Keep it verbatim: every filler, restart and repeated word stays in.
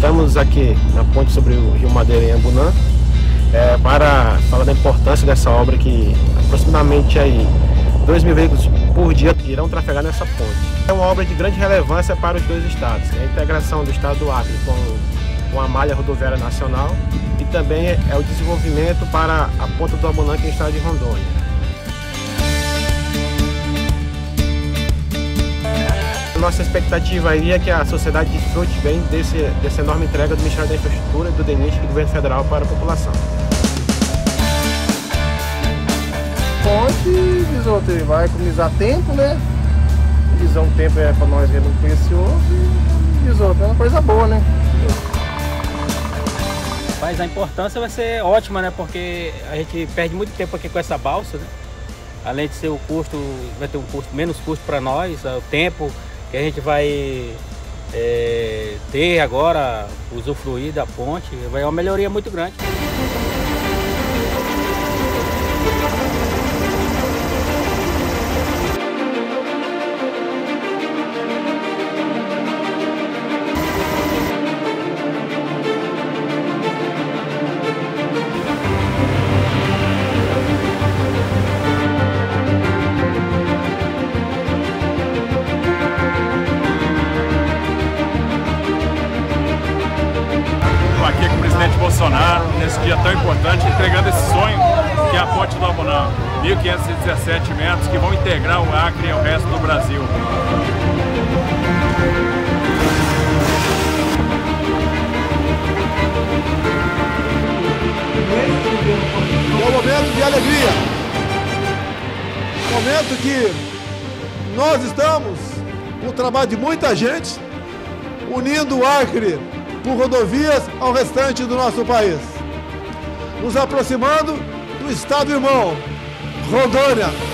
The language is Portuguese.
Estamos aqui na ponte sobre o Rio Madeira em Ambunã, é, para falar da importância dessa obra, que aproximadamente aí dois mil veículos por dia irão trafegar nessa ponte. É uma obra de grande relevância para os dois estados, é a integração do estado do Acre com, com a malha rodoviária nacional, e também é o desenvolvimento para a ponta do Ambunã, que é o estado de Rondônia. Nossa expectativa aí é que a sociedade desfrute bem desse, dessa enorme entrega do Ministério da Infraestrutura, do DENIT e do Governo Federal para a população. Ponte, Bisoto, vai economizar tempo, né? Visão tempo é para nós, é muito precioso, e Bisoto, é uma coisa boa, né? Mas a importância vai ser ótima, né? Porque a gente perde muito tempo aqui com essa balsa, né? Além de ser o custo, vai ter um custo, menos custo para nós, o tempo que a gente vai é, ter agora, usufruir da ponte, vai uma melhoria muito grande. Aqui com o presidente Bolsonaro, nesse dia tão importante, entregando esse sonho que é a ponte do Ambunã, mil quinhentos e dezessete metros, que vão integrar o Acre e o resto do Brasil. É um momento de alegria, um momento que nós estamos, com o trabalho de muita gente, unindo o Acre por rodovias ao restante do nosso país, nos aproximando do estado irmão, Rondônia.